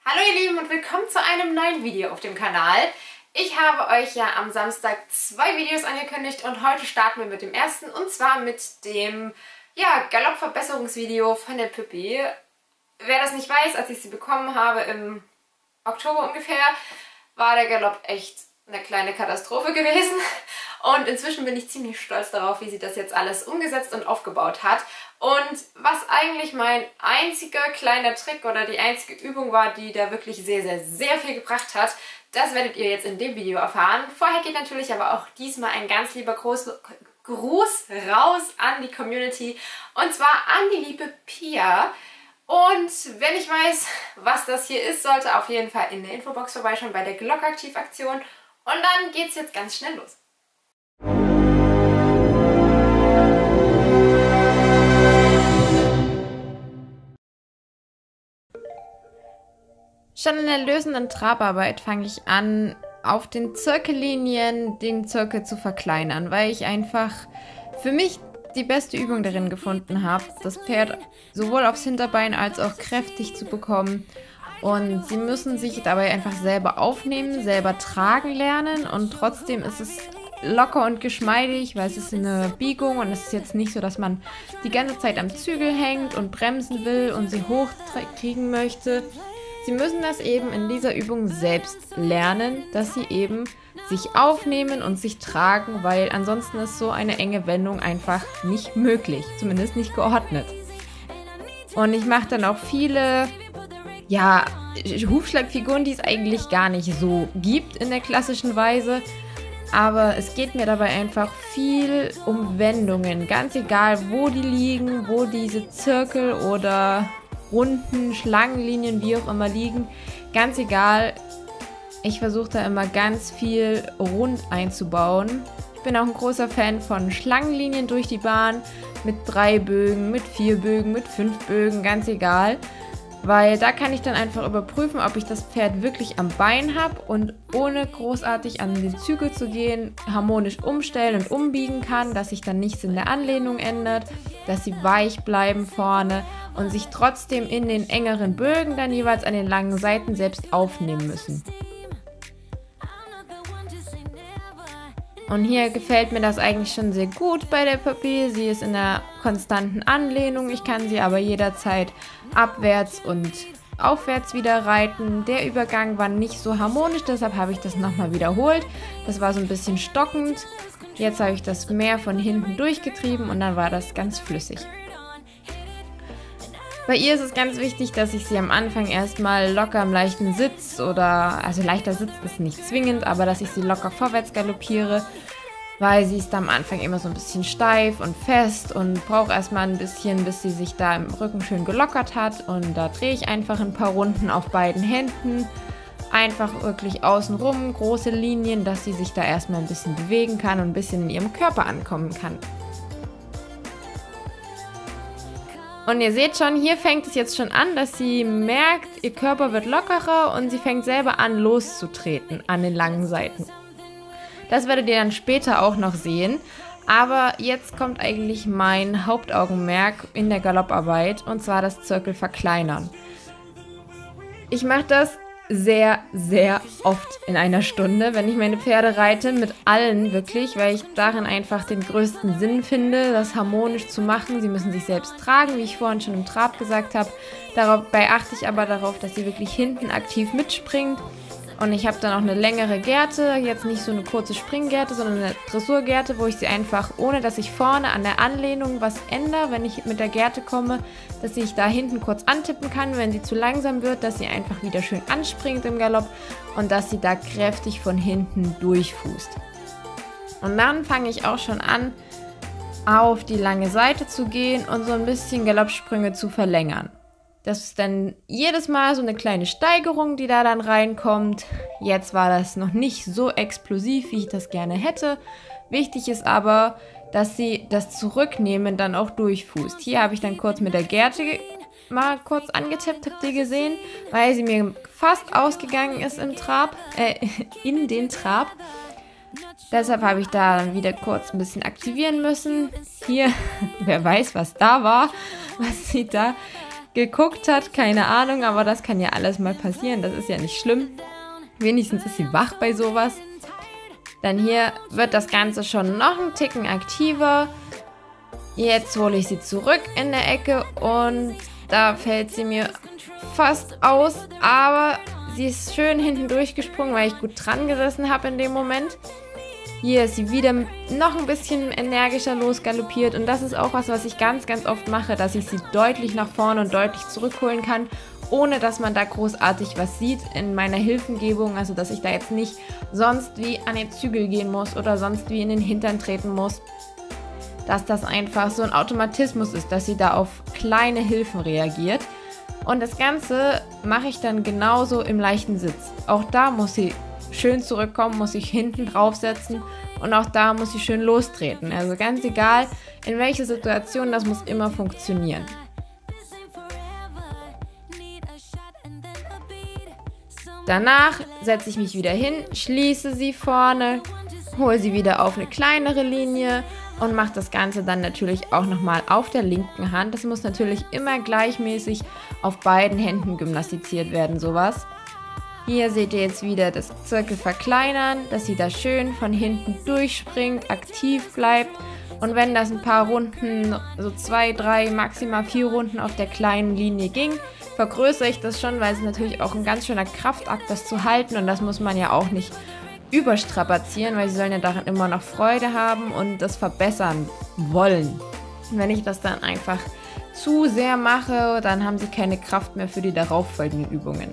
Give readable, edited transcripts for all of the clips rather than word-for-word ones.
Hallo ihr Lieben und willkommen zu einem neuen Video auf dem Kanal. Ich habe euch ja am Samstag 2 Videos angekündigt und heute starten wir mit dem ersten und zwar mit dem Galoppverbesserungsvideo von der Püppi. Wer das nicht weiß, als ich sie bekommen habe im Oktober ungefähr, war der Galopp echt eine kleine Katastrophe gewesen. Und inzwischen bin ich ziemlich stolz darauf, wie sie das jetzt alles umgesetzt und aufgebaut hat. Und was eigentlich mein einziger kleiner Trick oder die einzige Übung war, die da wirklich sehr, sehr, sehr viel gebracht hat, das werdet ihr jetzt in dem Video erfahren. Vorher geht natürlich aber auch diesmal ein ganz lieber Gruß raus an die Community und zwar an die liebe Pia. Und wer nicht weiß, was das hier ist, sollte auf jeden Fall in der Infobox vorbeischauen bei der Glockaktiv-Aktion. Und dann geht's jetzt ganz schnell los. Schon in der lösenden Trabarbeit fange ich an, auf den Zirkellinien den Zirkel zu verkleinern, weil ich einfach für mich die beste Übung darin gefunden habe, das Pferd sowohl aufs Hinterbein als auch kräftig zu bekommen. Und sie müssen sich dabei einfach selber aufnehmen, selber tragen lernen und trotzdem ist es locker und geschmeidig, weil es ist eine Biegung und es ist jetzt nicht so, dass man die ganze Zeit am Zügel hängt und bremsen will und sie hochkriegen möchte. Sie müssen das eben in dieser Übung selbst lernen, dass sie eben sich aufnehmen und sich tragen, weil ansonsten ist so eine enge Wendung einfach nicht möglich, zumindest nicht geordnet. Und ich mache dann auch viele, Hufschlagfiguren, die es eigentlich gar nicht so gibt in der klassischen Weise. Aber es geht mir dabei einfach viel um Wendungen, ganz egal wo die liegen, wo diese Zirkel oder Runden, Schlangenlinien, wie auch immer liegen, ganz egal. Ich versuche da immer ganz viel rund einzubauen. Ich bin auch ein großer Fan von Schlangenlinien durch die Bahn mit 3 Bögen, mit 4 Bögen, mit 5 Bögen, ganz egal. Weil da kann ich dann einfach überprüfen, ob ich das Pferd wirklich am Bein habe und ohne großartig an den Zügel zu gehen, harmonisch umstellen und umbiegen kann, dass sich dann nichts in der Anlehnung ändert, dass sie weich bleiben vorne und sich trotzdem in den engeren Bögen dann jeweils an den langen Seiten selbst aufnehmen müssen. Und hier gefällt mir das eigentlich schon sehr gut bei der Püppi. Sie ist in einer konstanten Anlehnung. Ich kann sie aber jederzeit abwärts und aufwärts wieder reiten. Der Übergang war nicht so harmonisch, deshalb habe ich das nochmal wiederholt. Das war so ein bisschen stockend. Jetzt habe ich das mehr von hinten durchgetrieben und dann war das ganz flüssig. Bei ihr ist es ganz wichtig, dass ich sie am Anfang erstmal locker im leichten Sitz also leichter Sitz ist nicht zwingend, aber dass ich sie locker vorwärts galoppiere, weil sie ist am Anfang immer so ein bisschen steif und fest und braucht erstmal ein bisschen, bis sie sich da im Rücken schön gelockert hat. Und da drehe ich einfach ein paar Runden auf beiden Händen, einfach wirklich außenrum, große Linien, dass sie sich da erstmal ein bisschen bewegen kann und ein bisschen in ihrem Körper ankommen kann. Und ihr seht schon, hier fängt es jetzt schon an, dass sie merkt, ihr Körper wird lockerer und sie fängt selber an loszutreten an den langen Seiten. Das werdet ihr dann später auch noch sehen, aber jetzt kommt eigentlich mein Hauptaugenmerk in der Galopparbeit und zwar das Zirkel verkleinern. Ich mache das sehr, sehr oft in einer Stunde, wenn ich meine Pferde reite, mit allen wirklich, weil ich darin einfach den größten Sinn finde, das harmonisch zu machen. Sie müssen sich selbst tragen, wie ich vorhin schon im Trab gesagt habe. Dabei achte ich aber darauf, dass sie wirklich hinten aktiv mitspringt. Und ich habe dann auch eine längere Gerte, jetzt nicht so eine kurze Springgerte, sondern eine Dressurgerte, wo ich sie einfach, ohne dass ich vorne an der Anlehnung was ändere, wenn ich mit der Gerte komme, dass ich da hinten kurz antippen kann, wenn sie zu langsam wird, dass sie einfach wieder schön anspringt im Galopp und dass sie da kräftig von hinten durchfußt. Und dann fange ich auch schon an, auf die lange Seite zu gehen und so ein bisschen Galoppsprünge zu verlängern. Das ist dann jedes Mal so eine kleine Steigerung, die da dann reinkommt. Jetzt war das noch nicht so explosiv, wie ich das gerne hätte. Wichtig ist aber, dass sie das Zurücknehmen dann auch durchfußt. Hier habe ich dann kurz mit der Gerte mal kurz angetippt, habt ihr gesehen, weil sie mir fast ausgegangen ist in den Trab. Deshalb habe ich da dann wieder kurz ein bisschen aktivieren müssen. Hier, wer weiß, was da war, was sie da geguckt hat, keine Ahnung, aber das kann ja alles mal passieren, das ist ja nicht schlimm. Wenigstens ist sie wach bei sowas. Dann hier wird das Ganze schon noch ein Ticken aktiver. Jetzt hole ich sie zurück in der Ecke und da fällt sie mir fast aus, aber sie ist schön hinten durchgesprungen, weil ich gut dran gesessen habe in dem Moment. Hier ist sie wieder noch ein bisschen energischer losgaloppiert und das ist auch was ich ganz, ganz oft mache, dass ich sie deutlich nach vorne und deutlich zurückholen kann, ohne dass man da großartig was sieht in meiner Hilfengebung, also dass ich da jetzt nicht sonst wie an den Zügel gehen muss oder sonst wie in den Hintern treten muss, dass das einfach so ein Automatismus ist, dass sie da auf kleine Hilfen reagiert. Und das Ganze mache ich dann genauso im leichten Sitz. Auch da muss sie schön zurückkommen, muss ich hinten draufsetzen und auch da muss sie schön lostreten. Also ganz egal, in welcher Situation, das muss immer funktionieren. Danach setze ich mich wieder hin, schließe sie vorne, hole sie wieder auf eine kleinere Linie und mache das Ganze dann natürlich auch nochmal auf der linken Hand. Das muss natürlich immer gleichmäßig auf beiden Händen gymnastiziert werden, sowas. Hier seht ihr jetzt wieder das Zirkel verkleinern, dass sie da schön von hinten durchspringt, aktiv bleibt. Und wenn das ein paar Runden, so 2, 3, maximal 4 Runden auf der kleinen Linie ging, vergrößere ich das schon, weil es natürlich auch ein ganz schöner Kraftakt, das zu halten. Und das muss man ja auch nicht überstrapazieren, weil sie sollen ja daran immer noch Freude haben und das verbessern wollen. Und wenn ich das dann einfach zu sehr mache, dann haben sie keine Kraft mehr für die darauffolgenden Übungen.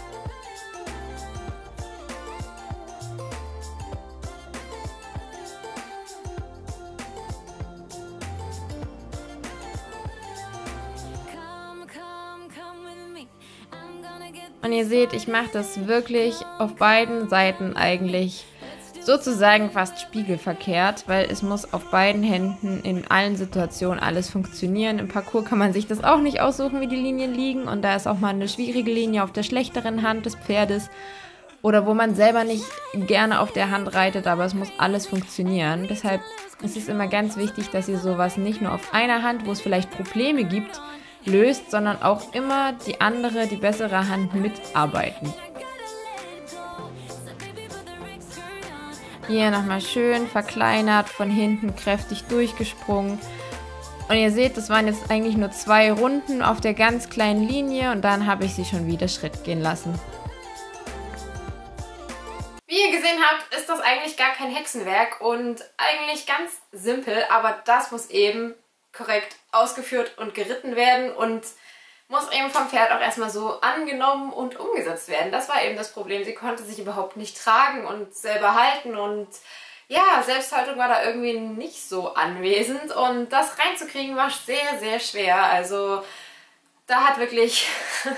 Und ihr seht, ich mache das wirklich auf beiden Seiten eigentlich sozusagen fast spiegelverkehrt, weil es muss auf beiden Händen in allen Situationen alles funktionieren. Im Parcours kann man sich das auch nicht aussuchen, wie die Linien liegen, und da ist auch mal eine schwierige Linie auf der schlechteren Hand des Pferdes oder wo man selber nicht gerne auf der Hand reitet, aber es muss alles funktionieren. Deshalb ist es immer ganz wichtig, dass ihr sowas nicht nur auf einer Hand, wo es vielleicht Probleme gibt, löst, sondern auch immer die andere, die bessere Hand mitarbeiten. Hier nochmal schön verkleinert, von hinten kräftig durchgesprungen. Und ihr seht, das waren jetzt eigentlich nur 2 Runden auf der ganz kleinen Linie und dann habe ich sie schon wieder Schritt gehen lassen. Wie ihr gesehen habt, ist das eigentlich gar kein Hexenwerk und eigentlich ganz simpel, aber das muss eben korrekt ausgeführt und geritten werden und muss eben vom Pferd auch erstmal so angenommen und umgesetzt werden. Das war eben das Problem. Sie konnte sich überhaupt nicht tragen und selber halten und ja, Selbsthaltung war da irgendwie nicht so anwesend und das reinzukriegen war sehr, sehr schwer. Also da hat wirklich,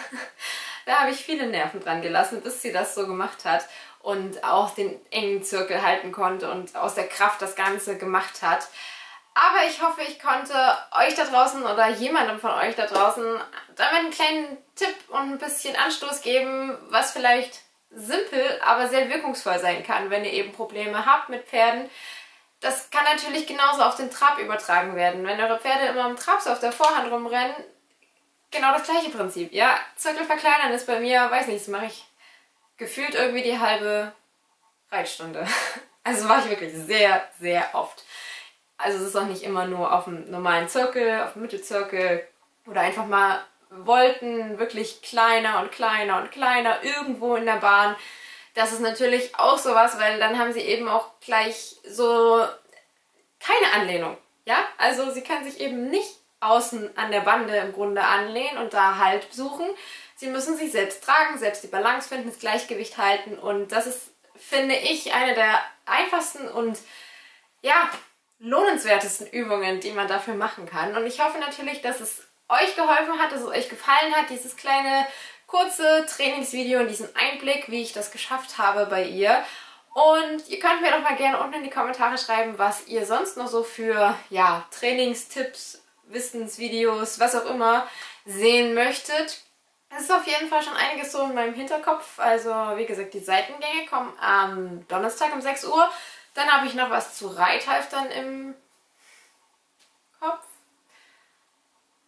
da habe ich viele Nerven dran gelassen, bis sie das so gemacht hat und auch den engen Zirkel halten konnte und aus der Kraft das Ganze gemacht hat. Aber ich hoffe, ich konnte euch da draußen oder jemandem von euch da draußen damit einen kleinen Tipp und ein bisschen Anstoß geben, was vielleicht simpel, aber sehr wirkungsvoll sein kann, wenn ihr eben Probleme habt mit Pferden. Das kann natürlich genauso auf den Trab übertragen werden. Wenn eure Pferde immer am Trab so auf der Vorhand rumrennen, genau das gleiche Prinzip. Ja, Zirkel verkleinern ist bei mir, weiß nicht, das mache ich gefühlt irgendwie die halbe Reitstunde. Also mache ich wirklich sehr, sehr oft. Also es ist auch nicht immer nur auf dem normalen Zirkel, auf dem Mittelzirkel oder einfach mal Volten, wirklich kleiner und kleiner und kleiner irgendwo in der Bahn. Das ist natürlich auch sowas, weil dann haben sie eben auch gleich so keine Anlehnung. Ja, also sie kann sich eben nicht außen an der Bande im Grunde anlehnen und da Halt suchen. Sie müssen sich selbst tragen, selbst die Balance finden, das Gleichgewicht halten und das ist, finde ich, eine der einfachsten und ja, lohnenswertesten Übungen, die man dafür machen kann. Und ich hoffe natürlich, dass es euch geholfen hat, dass es euch gefallen hat, dieses kleine, kurze Trainingsvideo und diesen Einblick, wie ich das geschafft habe bei ihr. Und ihr könnt mir doch mal gerne unten in die Kommentare schreiben, was ihr sonst noch so für ja, Trainingstipps, Wissensvideos, was auch immer sehen möchtet. Es ist auf jeden Fall schon einiges so in meinem Hinterkopf. Also wie gesagt, die Seitengänge kommen am Donnerstag um 6 Uhr. Dann habe ich noch was zu Reithalftern im Kopf.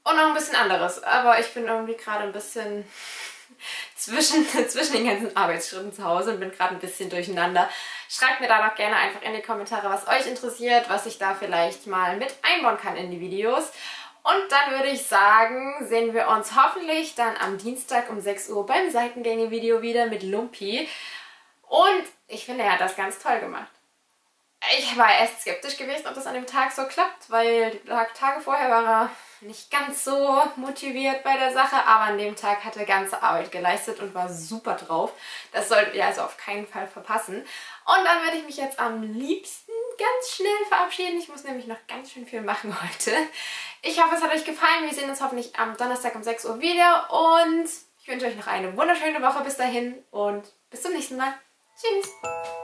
Und noch ein bisschen anderes. Aber ich bin irgendwie gerade ein bisschen zwischen den ganzen Arbeitsschritten zu Hause und bin gerade ein bisschen durcheinander. Schreibt mir da doch gerne einfach in die Kommentare, was euch interessiert, was ich da vielleicht mal mit einbauen kann in die Videos. Und dann würde ich sagen, sehen wir uns hoffentlich dann am Dienstag um 6 Uhr beim Seitengänge-Video wieder mit Lumpi. Und ich finde, er hat das ganz toll gemacht. Ich war erst skeptisch gewesen, ob das an dem Tag so klappt, weil die Tage vorher war er nicht ganz so motiviert bei der Sache, aber an dem Tag hat er ganze Arbeit geleistet und war super drauf. Das solltet ihr also auf keinen Fall verpassen. Und dann werde ich mich jetzt am liebsten ganz schnell verabschieden. Ich muss nämlich noch ganz schön viel machen heute. Ich hoffe, es hat euch gefallen. Wir sehen uns hoffentlich am Donnerstag um 6 Uhr wieder und ich wünsche euch noch eine wunderschöne Woche bis dahin und bis zum nächsten Mal. Tschüss!